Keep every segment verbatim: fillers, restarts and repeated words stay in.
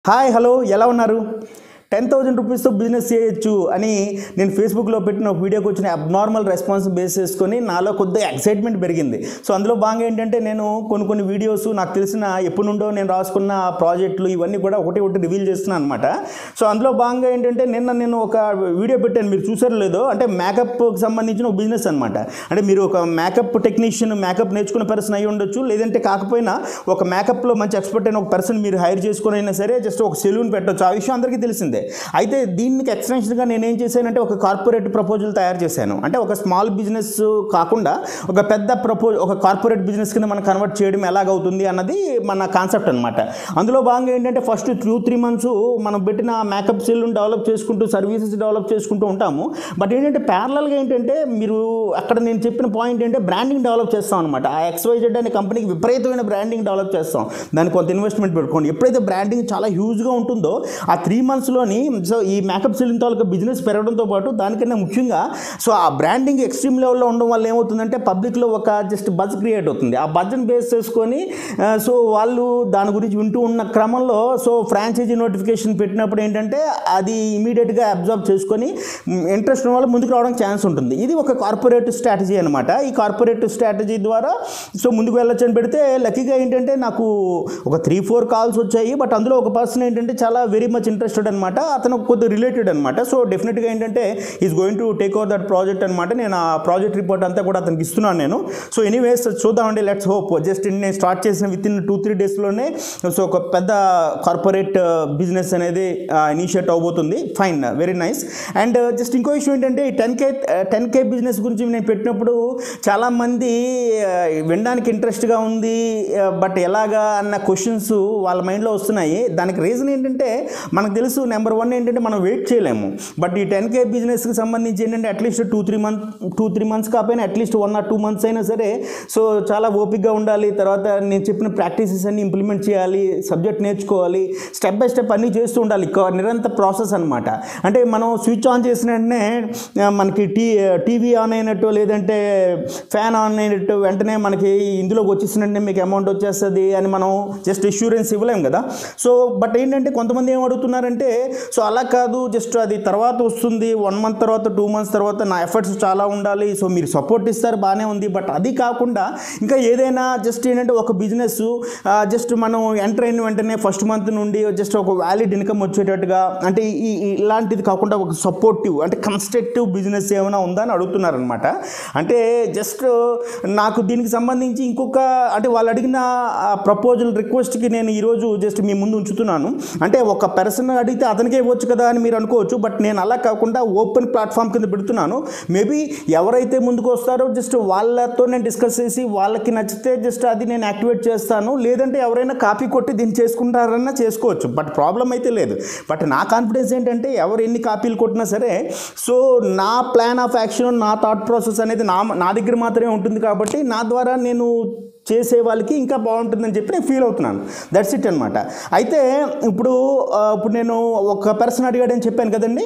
Hi hello ఎలా ఉన్నారు? Ten thousand రూపీస్తో business చేయొచ్చు అని నేను ఫేస్బుక్లో పెట్టిన ఒక వీడియోకి వచ్చిన అబ్నార్మల్ రెస్పాన్స్ బేస్ చేసుకొని నాలో కొద్దిగా ఎక్సైట్మెంట్ పెరిగింది. సో అందులో భాగంగా ఏంటంటే నేను కొన్ని కొన్ని వీడియోస్ నాకు తెలిసిన ఎప్పటి నుండో నేను రాసుకున్న ప్రాజెక్టులు ఇవన్నీ కూడా ఒకటి ఒకటి రివీల్ చేస్తున్నాను అనమాట. సో అందులో భాగంగా ఏంటంటే నిన్న నేను ఒక వీడియో పెట్టాను, మీరు చూసారో లేదో, అంటే మేకప్కి సంబంధించిన ఒక బిజినెస్ అనమాట. అంటే మీరు ఒక మేకప్ టెక్నీషియన్, మేకప్ నేర్చుకున్న పర్సన్ అయి ఉండొచ్చు, లేదంటే కాకపోయినా ఒక మేకప్లో మంచి ఎక్స్పర్ట్ అయిన ఒక పర్సన్ మీరు హైర్ చేసుకుని అయినా సరే జస్ట్ ఒక సెలూన్ పెట్టవచ్చు. ఆ విషయం అందరికీ తెలిసిందే. అయితే దీనికి ఎక్స్టెన్షన్గా నేనేం చేశానంటే ఒక కార్పొరేట్ ప్రపోజల్ తయారు చేశాను. అంటే ఒక స్మాల్ బిజినెస్ కాకుండా ఒక పెద్ద ప్రపోజ్ ఒక కార్పొరేట్ బిజినెస్ కింద మనం కన్వర్ట్ చేయడం ఎలాగవుతుంది అన్నది మన కాన్సెప్ట్ అనమాట. అందులో భాగంగా ఏంటంటే ఫస్ట్ టూ త్రీ మంత్స్ మనం పెట్టిన మేకప్ సెలూన్ డెవలప్ చేసుకుంటూ సర్వీసెస్ డెవలప్ చేసుకుంటూ ఉంటాము. బట్ ఏంటంటే ప్యారలల్గా ఏంటంటే మీరు అక్కడ నేను చెప్పిన పాయింట్ ఏంటంటే బ్రాండింగ్ డెవలప్ చేస్తాం అనమాట. ఆ ఎక్స్వైజెడ్ అనే కంపెనీకి విపరీతమైన బ్రాండింగ్ డెవలప్ చేస్తాం. దానికి కొంత ఇన్వెస్ట్మెంట్ పెట్టుకోండి. ఎప్పుడైతే బ్రాండింగ్ చాలా హ్యూజ్గా ఉంటుందో ఆ త్రీ మంత్స్లోని సో ఈ మేకప్ సెలూన్ తాలూకా బిజినెస్ పెరగడంతో పాటు దానికన్నా ముఖ్యంగా సో ఆ బ్రాండింగ్ ఎక్స్ట్రీమ్ లెవెల్లో ఉండడం వల్ల ఏమవుతుందంటే పబ్లిక్లో ఒక జస్ట్ బజ్ క్రియేట్ అవుతుంది. ఆ బజ్ని బేస్ చేసుకొని సో వాళ్ళు దాని గురించి వింటూ ఉన్న క్రమంలో సో ఫ్రాంచైజీ నోటిఫికేషన్ పెట్టినప్పుడు ఏంటంటే అది ఇమీడియట్గా అబ్జర్వ్ చేసుకొని ఇంట్రెస్ట్ ఉన్న వాళ్ళు ముందుకు రావడానికి ఛాన్స్ ఉంటుంది. ఇది ఒక కార్పొరేట్ స్ట్రాటజీ అనమాట. ఈ కార్పొరేట్ స్ట్రాటజీ ద్వారా సో ముందుకు వెళ్ళొచ్చు అని పెడితే లక్కీగా ఏంటంటే నాకు ఒక త్రీ ఫోర్ కాల్స్ వచ్చాయి. బట్ అందులో ఒక పర్సన్ ఏంటంటే చాలా వెరీ మచ్ ఇంట్రెస్టెడ్ అనమాట. అతను కొద్దిగా రిలేటెడ్ అనమాట. సో డెఫినెట్గా ఏంటంటే is going to take over that project అనమాట. నేను ఆ ప్రాజెక్ట్ రిపోర్ట్ అంతా కూడా అతనికి ఇస్తున్నాను నేను. సో ఎనీవేస్ చూద్దామండి, లెట్స్ హోప్. జస్ట్ నేను స్టార్ట్ చేసిన విత్ ఇన్ టూ త్రీ డేస్లోనే సో ఒక పెద్ద కార్పొరేట్ బిజినెస్ అనేది ఇనిషియేట్ అవబోతుంది. Fine, very nice. And just ఇంకో ఇష్యూ ఏంటంటే ఈ టెన్ కే టెన్ కే బిజినెస్ గురించి నేను పెట్టినప్పుడు చాలామంది వినడానికి ఇంట్రెస్ట్గా ఉంది, బట్ ఎలాగా అన్న క్వశ్చన్స్ వాళ్ళ మైండ్లో వస్తున్నాయి. దానికి రీజన్ ఏంటంటే మనకు తెలుసు, నెంబర్ వన్ ఏంటంటే మనం వెయిట్ చేయలేము. బట్ ఈ టెన్ కే బిజినెస్కి సంబంధించి ఏంటంటే at least two three month two three months కాకపోయినా at least one or two months అయినా సరే సో చాలా ఓపిక్గా ఉండాలి. తర్వాత నేను చెప్పిన ప్రాక్టీసెస్ అన్ని ఇంప్లిమెంట్ చేయాలి, సబ్జెక్ట్ నేర్చుకోవాలి, స్టెప్ బై స్టెప్ అన్నీ చేస్తూ ఉండాలి. నిరంతర ప్రాసెస్ అనమాట. అంటే మనం స్విచ్ ఆన్ చేసిన వెంటనే మనకి టీ టీవీ ఆన్ అయినట్టు లేదంటే ఫ్యాన్ ఆన్ అయినట్టు వెంటనే మనకి ఇందులోకి వచ్చేసినట్టే మీకు అమౌంట్ వచ్చేస్తుంది అని మనం జస్ట్ ఇన్సూరెన్స్ ఇవ్వలేము కదా. సో బట్ ఏంటంటే కొంతమంది ఏం అడుగుతున్నారంటే సో అలా కాదు, జస్ట్ అది తర్వాత వస్తుంది, వన్ మంత్ తర్వాత టూ మంత్స్ తర్వాత నా ఎఫర్ట్స్ చాలా ఉండాలి, సో మీరు సపోర్ట్ ఇస్తారు, బాగానే ఉంది. బట్ అది కాకుండా ఇంకా ఏదైనా జస్ట్ ఏంటంటే ఒక బిజినెస్ జస్ట్ మనం ఎంటర్ అయిన వెంటనే ఫస్ట్ మంత్ నుండి జస్ట్ ఒక వ్యాలిడ్ ఇన్కమ్ వచ్చేటట్టుగా, అంటే ఈ ఇలాంటిది కాకుండా ఒక సపోర్టివ్ అంటే కన్స్ట్రక్టివ్ బిజినెస్ ఏమైనా ఉందా అని అడుగుతున్నారనమాట. అంటే జస్ట్ నాకు దీనికి సంబంధించి ఇంకొక అంటే వాళ్ళు అడిగిన ప్రపోజల్ రిక్వెస్ట్కి నేను ఈరోజు జస్ట్ మీ ముందు ఉంచుతున్నాను. అంటే ఒక పర్సన్ అడిగితే అతనికే ఇవ్వచ్చు కదా అని మీరు అనుకోవచ్చు. బట్ నేను అలా కాకుండా ఓపెన్ ప్లాట్ఫామ్ కింద పెడుతున్నాను. మేబీ ఎవరైతే ముందుకు వస్తారో జస్ట్ వాళ్ళతో నేను డిస్కస్ చేసి వాళ్ళకి నచ్చితే జస్ట్ అది నేను యాక్టివేట్ చేస్తాను. లేదంటే ఎవరైనా కాపీ కొట్టి దీన్ని చేసుకుంటారన్నా చేసుకోవచ్చు. బట్ ప్రాబ్లం అయితే లేదు. బట్ నా కాన్ఫిడెన్స్ ఏంటంటే ఎవరు ఎన్ని కాపీలు కొట్టినా సరే సో నా ప్లాన్ ఆఫ్ యాక్షన్, నా థాట్ ప్రాసెస్ అనేది నా నా దగ్గర మాత్రమే ఉంటుంది. కాబట్టి నా ద్వారా నేను చేసే వాళ్ళకి ఇంకా బాగుంటుందని చెప్పి నేను ఫీల్ అవుతున్నాను. దట్స్ ఇట్ అనమాట. అయితే ఇప్పుడు ఇప్పుడు నేను ఒక పర్సన్ అడిగాడని చెప్పాను కదండి.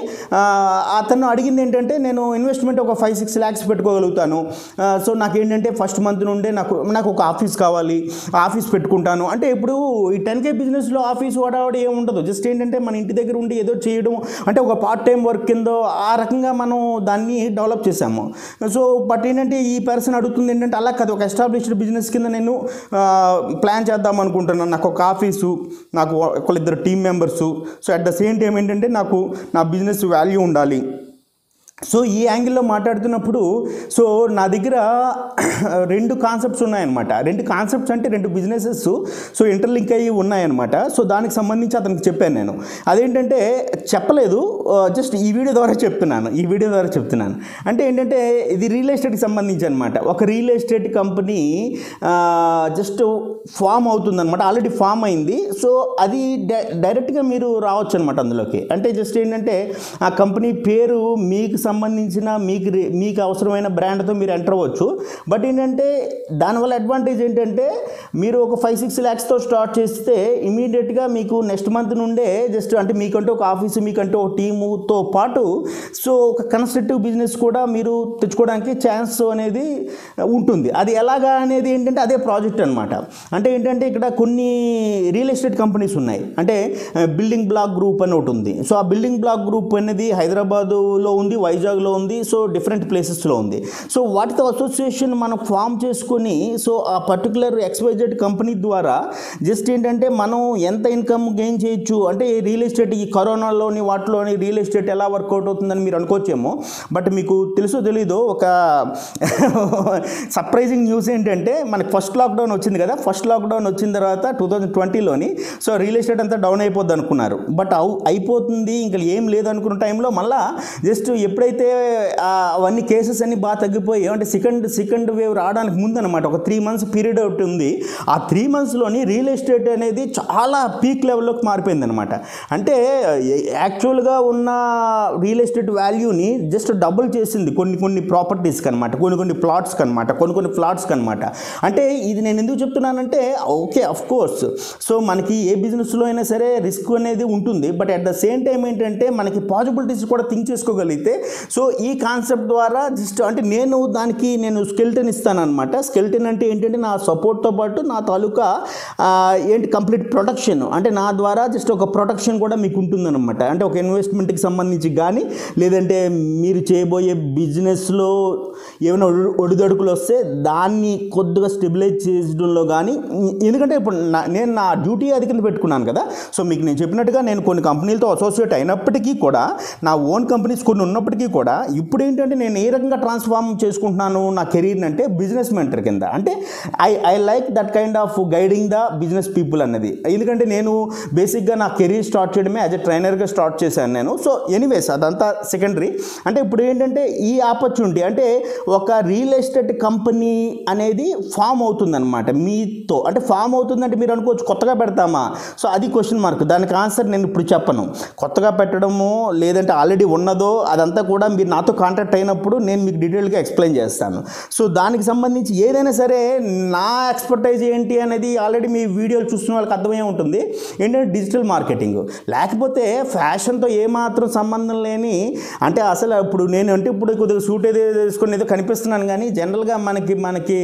అతను అడిగింది ఏంటంటే నేను ఇన్వెస్ట్మెంట్ ఒక ఫైవ్ సిక్స్ ల్యాక్స్ పెట్టుకోగలుగుతాను. సో నాకేంటంటే ఫస్ట్ మంత్ నుండే నాకు నాకు ఒక ఆఫీస్ కావాలి, ఆఫీస్ పెట్టుకుంటాను. అంటే ఇప్పుడు ఈ టెన్ కే బిజినెస్లో ఆఫీస్ వాడావాడు ఏమి ఉండదు. జస్ట్ ఏంటంటే మన ఇంటి దగ్గర ఉండి ఏదో చేయడం, అంటే ఒక పార్ట్ టైం వర్క్ కింద ఆ రకంగా మనం దాన్ని డెవలప్ చేసాము. సో బట్ ఏంటంటే ఈ పర్సన్ అడుగుతుంది ఏంటంటే అలా కాదు, ఒక ఎస్టాబ్లిష్డ్ బిజినెస్ కింద నేను ప్లాన్ చేద్దాం అనుకుంటున్నాను. నాకు ఒక ఆఫీసు, నాకు ఒకళ్ళిద్దరు team members, so at the same time ఏంటంటే నాకు నా బిజినెస్ వాల్యూ ఉండాలి. సో ఈ యాంగిల్లో మాట్లాడుతున్నప్పుడు సో నా దగ్గర రెండు కాన్సెప్ట్స్ ఉన్నాయన్నమాట. రెండు కాన్సెప్ట్స్ అంటే రెండు బిజినెసెస్ సో ఇంటర్లింక్ అయ్యి ఉన్నాయన్నమాట. సో దానికి సంబంధించి అతనికి చెప్పాను నేను. అదేంటంటే చెప్పలేదు, జస్ట్ ఈ వీడియో ద్వారా చెప్తున్నాను ఈ వీడియో ద్వారా చెప్తున్నాను అంటే ఏంటంటే ఇది రియల్ ఎస్టేట్కి సంబంధించి అనమాట. ఒక real estate company just form అవుతుందన్నమాట. ఆల్రెడీ ఫామ్ అయింది. సో అది డైరెక్ట్గా మీరు రావచ్చు అనమాట అందులోకి. అంటే జస్ట్ ఏంటంటే ఆ కంపెనీ పేరు మీకు సంబంధించిన మీకు మీకు అవసరమైన బ్రాండ్తో మీరు ఎంటర్ అవ్వచ్చు. బట్ ఏంటంటే దానివల్ల అడ్వాంటేజ్ ఏంటంటే మీరు ఒక ఫైవ్ సిక్స్ ల్యాక్స్తో స్టార్ట్ చేస్తే ఇమీడియట్గా మీకు నెక్స్ట్ మంత్ నుండే జస్ట్ అంటే మీకంటూ ఒక ఆఫీసు మీకంటూ ఒక టీముతో పాటు సో ఒక కన్స్ట్రక్టివ్ బిజినెస్ కూడా మీరు తెచ్చుకోవడానికి ఛాన్స్ అనేది ఉంటుంది. అది ఎలాగా అనేది ఏంటంటే అదే ప్రాజెక్ట్ అనమాట. అంటే ఏంటంటే ఇక్కడ కొన్ని రియల్ ఎస్టేట్ కంపెనీస్ ఉన్నాయి. అంటే బిల్డింగ్ బ్లాక్ గ్రూప్ అని ఒకటి ఉంది. సో ఆ బిల్డింగ్ బ్లాక్ గ్రూప్ అనేది హైదరాబాదులో ఉంది, వైజాగ్లో ఉంది, సో డిఫరెంట్ ప్లేసెస్లో ఉంది. సో వాటితో అసోసియేషన్ మనం ఫామ్ చేసుకొని సో ఆ పర్టికులర్ ఎక్స్వైజెడ్ కంపెనీ ద్వారా జస్ట్ ఏంటంటే మనం ఎంత ఇన్కమ్ గెయిన్ చేయొచ్చు అంటే రియల్ ఎస్టేట్ ఈ కరోనాలోని వాటిలోని రియల్ ఎస్టేట్ ఎలా వర్కౌట్ అవుతుందని మీరు అనుకోవచ్చేమో. బట్ మీకు తెలుసో తెలీదో ఒక సర్ప్రైజింగ్ న్యూస్ ఏంటంటే మనకి ఫస్ట్ లాక్డౌన్ వచ్చింది కదా. ఫస్ట్ లాక్డౌన్ వచ్చిన తర్వాత టూ థౌజండ్ ట్వంటీలోని సో రియల్ ఎస్టేట్ అంతా డౌన్ అయిపోద్ది అనుకున్నారు. బట్ అవు అయిపోతుంది ఇంకా ఏం లేదు అనుకున్న టైంలో మళ్ళీ జస్ట్ ఎప్పుడైతే అవన్నీ కేసెస్ అన్నీ బాగా తగ్గిపోయి అంటే సెకండ్ సెకండ్ వేవ్ రావడానికి ముందు అనమాట ఒక త్రీ మంత్స్ పీరియడ్ ఒకటి ఉంది. ఆ త్రీ మంత్స్లోని రియల్ ఎస్టేట్ అనేది చాలా పీక్ లెవెల్లోకి మారిపోయింది అనమాట. అంటే యాక్చువల్గా ఉన్న రియల్ ఎస్టేట్ వాల్యూని జస్ట్ డబుల్ చేసింది కొన్ని కొన్ని ప్రాపర్టీస్కి అనమాట, కొన్ని కొన్ని ప్లాట్స్కి అనమాట, కొన్ని కొన్ని ఫ్లాట్స్కి అనమాట. అంటే ఇది నేను ఎందుకు చెప్తున్నానంటే ఓకే అఫ్ కోర్స్ సో మనకి ఏ బిజినెస్లో అయినా సరే రిస్క్ అనేది ఉంటుంది. But at the same time ఏంటంటే మనకి పాసిబిలిటీస్ కూడా థింక్ చేసుకోగలిగితే సో ఈ కాన్సెప్ట్ ద్వారా జస్ట్ అంటే నేను దానికి నేను స్కెల్టన్ ఇస్తాను అనమాట. స్కెల్టన్ అంటే ఏంటంటే నా సపోర్ట్తో పాటు నా తాలూకా ఏంటి కంప్లీట్ ప్రొటెక్షన్ అంటే నా ద్వారా జస్ట్ ఒక ప్రొటెక్షన్ కూడా మీకు ఉంటుందన్నమాట. అంటే ఒక ఇన్వెస్ట్మెంట్కి సంబంధించి కానీ లేదంటే మీరు చేయబోయే బిజినెస్లో ఏమైనా ఒడిదొడుకులు వస్తే దాన్ని కొద్దిగా స్టెబిలైజ్ చేయడంలో కానీ ఎందుకంటే ఇప్పుడు నేను నా డ్యూటీ అది కింద పెట్టుకున్నాను కదా. సో మీకు నేను చెప్పినట్టుగా నేను కొన్ని కంపెనీలతో అసోసియేట్ అయినప్పటికీ కూడా నా ఓన్ కంపెనీస్ కొన్ని ఉన్నప్పటికీ కూడా ఇప్పుడు ఏంటంటే నేను ఏ రకంగా ట్రాన్స్ఫార్మ్ చేసుకుంటున్నాను నా కెరీర్ని అంటే బిజినెస్ మెంటర్ కింద. అంటే I I like that kind of guiding the business people అన్నది. ఎందుకంటే నేను బేసిక్గా నా కెరీర్ స్టార్ట్ చేయడమే యాజ్ ఎ ట్రైనర్గా స్టార్ట్ చేశాను నేను. సో ఎనీవేస్ అదంతా సెకండరీ. అంటే ఇప్పుడు ఏంటంటే ఈ ఆపర్చునిటీ అంటే ఒక రియల్ ఎస్టేట్ కంపెనీ అనేది ఫామ్ అవుతుందన్నమాట మీతో. అంటే ఫామ్ అవుతుందంటే మీరు అనుకోవచ్చు కొత్తగా పెడతామా, సో అది క్వశ్చన్ మార్క్. దానికి ఆన్సర్ నేను ఇప్పుడు చెప్పను. కొత్తగా పెట్టడము లేదంటే ఆల్రెడీ ఉన్నదో అదంతా కూడా మీరు నాతో కాంటాక్ట్ అయినప్పుడు నేను మీకు డీటెయిల్గా ఎక్స్ప్లెయిన్ చేస్తాను. సో దానికి సంబంధించి ఏదైనా సరే నా ఎక్స్పర్టైజ్ ఏంటి అనేది ఆల్రెడీ మీ వీడియోలు చూస్తున్న వాళ్ళకి అర్థమయ్యే ఉంటుంది. ఏంటంటే డిజిటల్ మార్కెటింగ్. లేకపోతే ఫ్యాషన్తో ఏమాత్రం సంబంధం లేని అంటే అసలు ఇప్పుడు నేను అంటే ఇప్పుడు కొద్దిగా సూట్ ఏదో వేసుకొని ఏదో కనిపిస్తున్నాను కానీ జనరల్గా మనకి మనకి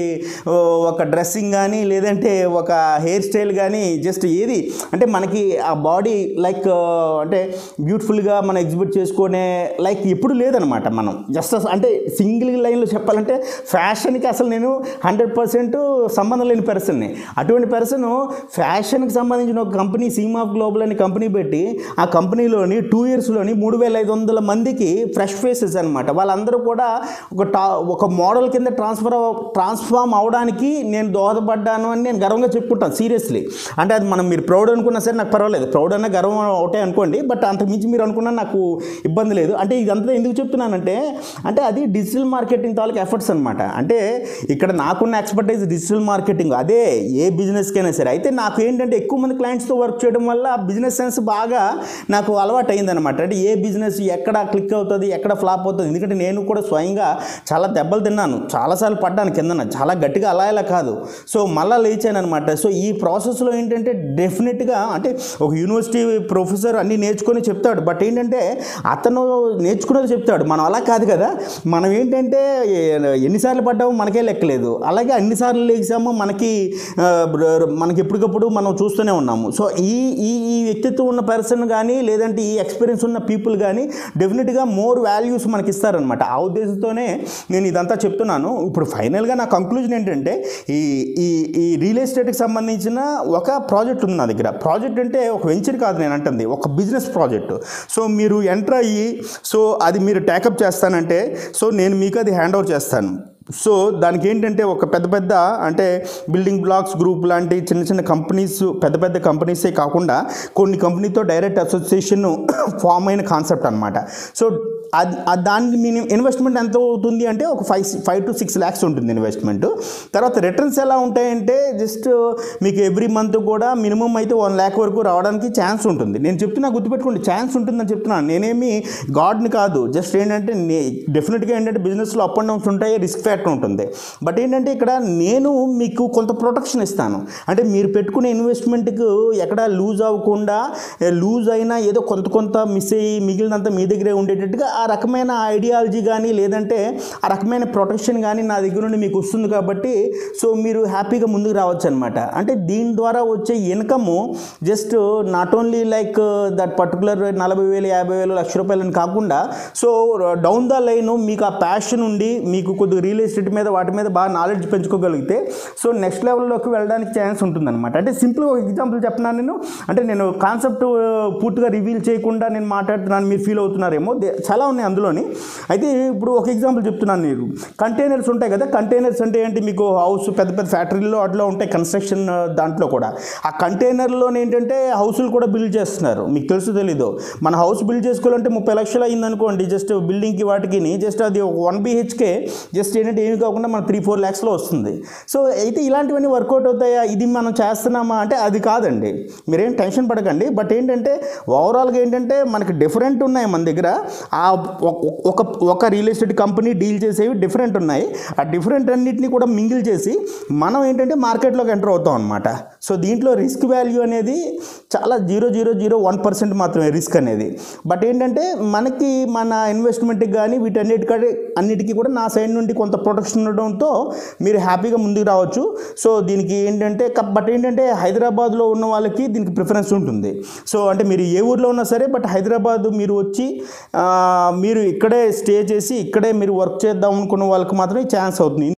ఒక డ్రెస్సింగ్ కానీ లేదంటే ఒక హెయిర్ స్టైల్ కానీ జస్ట్ ఏది అంటే మనకి ఆ బాడీ లైక్ అంటే బ్యూటిఫుల్గా మనం ఎగ్జిబిట్ చేసుకునే లైక్ ఎప్పుడు లేదనమాట. మనం జస్ట్ అంటే సింగిల్ లైన్లో చెప్పాలంటే ఫ్యాషన్కి అసలు నేను హండ్రెడ్ పర్సెంట్ సంబంధం లేని పర్సన్ని. అటువంటి పర్సన్ ఫ్యాషన్కి సంబంధించిన ఒక కంపెనీ సీమ్ ఆఫ్ గ్లోబల్ అనే కంపెనీ పెట్టి ఆ కంపెనీలోని టూ ఇయర్స్లోని మూడు వేల ఐదు వందల మందికి ఫ్రెష్ ఫేసెస్ అనమాట వాళ్ళందరూ కూడా ఒక టా ఒక మోడల్ కింద ట్రాన్స్ఫర్ ట్రాన్స్ఫార్మ్ అవడానికి నేను దోహదపడ్డాను అని నేను గర్వంగా చెప్పుకుంటాను సీరియస్లీ. అంటే అది మనం మీరు ప్రౌడ్ అనుకున్నా సరే నాకు పర్వాలేదు, ప్రౌడ్ అన్న గర్వం ఒకటే అనుకోండి. బట్ అంతకుమించి మీరు అనుకున్నా నాకు ఇబ్బంది లేదు. అంటే ఇదంతా ఎందుకు చెప్తున్నానంటే అంటే అది డిజిటల్ మార్కెటింగ్ తాలూకు ఎఫర్ట్స్ అనమాట. అంటే ఇక్కడ నాకున్న ఎక్స్పర్టైజ్ డిజిటల్ మార్కెటింగ్ అదే ఏ బిజినెస్కైనా సరే. అయితే నాకు ఏంటంటే ఎక్కువ మంది క్లయింట్స్తో వర్క్ చేయడం వల్ల బిజినెస్ సెన్స్ బాగా నాకు అలవాటు అయిందనమాట. అంటే ఏ బిజినెస్ ఎక్కడ క్లిక్ అవుతుంది ఎక్కడ ఫ్లాప్ అవుతుంది. ఎందుకంటే నేను కూడా స్వయంగా చాలా దెబ్బలు తిన్నాను, చాలాసార్లు పడ్డాను కిందన, చాలా గట్టిగా అలా ఇలా కాదు. సో మళ్ళీ లేచాను అనమాట. సో ఈ ప్రాసెస్లో ఏంటంటే డెఫినెట్గా అంటే ఒక యూనివర్సిటీ ప్రొఫెసర్ అన్నీ నేర్చుకొని చెప్తాడు. బట్ ఏంటంటే అతను నేర్చుకునేది చెప్తాడు, మనం అలా కాదు కదా. మనం ఏంటంటే ఎన్నిసార్లు పడ్డామో మనకే లెక్కలేదు, అలాగే అన్నిసార్లు లేచామో మనకి మనకి ఎప్పటికప్పుడు మనం చూస్తూనే ఉన్నాము. సో ఈ ఈ ఈ వ్యక్తిత్వం ఉన్న పర్సన్ కానీ లేదంటే ఈ ఎక్స్పీరియన్స్ ఉన్న పీపుల్ కానీ డెఫినెట్గా మోర్ వాల్యూస్ మనకి ఇస్తారనమాట. ఆ ఉద్దేశంతోనే నేను ఇదంతా చెప్తున్నాను. ఇప్పుడు ఫైనల్గా నా కంక్లూజన్ ఏంటంటే ఈ ఈ ఈ రియల్ ఎస్టేట్కి సంబంధించిన ఒక ప్రాజెక్ట్ ఉంది నా దగ్గర. ప్రాజెక్ట్ అంటే ఒక వెంచర్ కాదు నేను అంటుంది, ఒక బిజినెస్ ప్రాజెక్ట్. సో మీరు ఎంటర్ అయ్యి సో అది మీరు టేకప్ చేస్తానంటే సో నేను మీకు అది హ్యాండ్ ఓవర్ చేస్తాను. సో దానికి ఏంటంటే ఒక పెద్ద పెద్ద అంటే బిల్డింగ్ బ్లాక్స్ గ్రూప్ లాంటి చిన్న చిన్న కంపెనీస్ పెద్ద పెద్ద కంపెనీసే కాకుండా కొన్ని కంపెనీతో డైరెక్ట్ అసోసియేషన్ ఫామ్ అయిన కాన్సెప్ట్ అనమాట. సో దాని మినిమం ఇన్వెస్ట్మెంట్ ఎంత అవుతుంది అంటే ఒక five five to six lakhs ఉంటుంది ఇన్వెస్ట్మెంట్. తర్వాత రిటర్న్స్ ఎలా ఉంటాయంటే జస్ట్ మీకు ఎవ్రీ మంత్ కూడా మినిమం అయితే వన్ ల్యాక్ వరకు రావడానికి ఛాన్స్ ఉంటుంది. నేను చెప్తున్నా, గుర్తుపెట్టుకోండి, ఛాన్స్ ఉంటుందని చెప్తున్నాను. నేనేమి గాడ్ని కాదు, జస్ట్ ఏంటంటే డెఫినెట్గా ఏంటంటే బిజినెస్లో అప్ అండ్ డౌన్స్ ఉంటాయి, రిస్క్ ఫ్యాక్టర్ ఉంటుంది. బట్ ఏంటంటే ఇక్కడ నేను మీకు కొంత ప్రొటెక్షన్ ఇస్తాను. అంటే మీరు పెట్టుకునే ఇన్వెస్ట్మెంట్కి ఎక్కడ లూజ్ అవ్వకుండా, లూజ్ అయినా ఏదో కొంత కొంత మిస్ అయ్యి మిగిలినంత మీ దగ్గరే ఉండేటట్టుగా ఆ రకమైన ఐడియాలజీ కానీ లేదంటే ఆ రకమైన ప్రొటెక్షన్ కానీ నా దగ్గర నుండి మీకు వస్తుంది. కాబట్టి సో మీరు హ్యాపీగా ముందుకు రావచ్చు అనమాట. అంటే దీని ద్వారా వచ్చే income just not only like that particular నలభై వేలు యాభై వేలు లక్ష రూపాయలని కాకుండా సో డౌన్ ద లైన్ మీకు ఆ ప్యాషన్ ఉండి మీకు కొద్దిగా రియల్ ఎస్టేట్ మీద వాటి మీద బాగా నాలెడ్జ్ పెంచుకోగలిగితే సో నెక్స్ట్ లెవెల్లోకి వెళ్ళడానికి ఛాన్స్ ఉంటుందన్నమాట. అంటే సింపుల్ ఒక ఎగ్జాంపుల్ చెప్తున్నాను నేను. అంటే నేను కాన్సెప్ట్ పూర్తిగా రివీల్ చేయకుండా నేను మాట్లాడుతున్నాను, మీరు ఫీల్ అవుతున్నారేమో, చాలా ఉన్నాయి అందులోని. అయితే ఇప్పుడు ఒక ఎగ్జాంపుల్ చెప్తున్నాను. మీరు కంటైనర్స్ ఉంటాయి కదా, కంటైనర్స్ అంటే ఏంటి, మీకు హౌస్ పెద్ద పెద్ద ఫ్యాక్టరీలో అట్లా ఉంటాయి కన్స్ట్రక్షన్ దాంట్లో కూడా. ఆ కంటైనర్లో ఏంటంటే హౌస్లు కూడా బిల్డ్ చేస్తున్నారు. మీకు తెలుసు తెలీదు, మన హౌస్ బిల్డ్ చేసుకోవాలంటే ముప్పై లక్షలు అయింది అనుకోండి జస్ట్ బిల్డింగ్కి వాటికి, జస్ట్ అది వన్ బీహెచ్కే జస్ట్ ఏంటంటే ఏమి కాకుండా మన త్రీ ఫోర్ ల్యాక్స్లో వస్తుంది. సో అయితే ఇలాంటివన్నీ వర్కౌట్ అవుతాయా, ఇది మనం చేస్తున్నామా అంటే అది కాదండి. మీరేం టెన్షన్ పడకండి. బట్ ఏంటంటే ఓవరాల్గా ఏంటంటే మనకి డిఫరెంట్ ఉన్నాయి మన దగ్గర. ఆ ఒక ఒక రియల్ ఎస్టేట్ కంపెనీ డీల్ చేసేవి డిఫరెంట్ ఉన్నాయి. ఆ డిఫరెంట్ అన్నింటినీ కూడా మింగిల్ చేసి మనం ఏంటంటే మార్కెట్లోకి ఎంటర్ అవుతాం అనమాట. సో దీంట్లో రిస్క్ వాల్యూ అనేది చాలా zero zero zero one percent మాత్రమే రిస్క్ అనేది. బట్ ఏంటంటే మనకి మన ఇన్వెస్ట్మెంట్కి కానీ వీటన్నిటికీ అన్నిటికీ కూడా నా సైడ్ నుండి కొంత ప్రొటెక్షన్ ఉండడంతో మీరు హ్యాపీగా ముందుకు రావచ్చు. సో దీనికి ఏంటంటే బట్ ఏంటంటే హైదరాబాద్లో ఉన్న వాళ్ళకి దీనికి ప్రిఫరెన్స్ ఉంటుంది. సో అంటే మీరు ఏ ఊర్లో ఉన్నా సరే బట్ హైదరాబాద్ మీరు వచ్చి మీరు ఇక్కడే స్టే చేసి ఇక్కడే మీరు వర్క్ చేద్దాం అనుకున్న వాళ్ళకి మాత్రమే ఛాన్స్ అవుతుంది.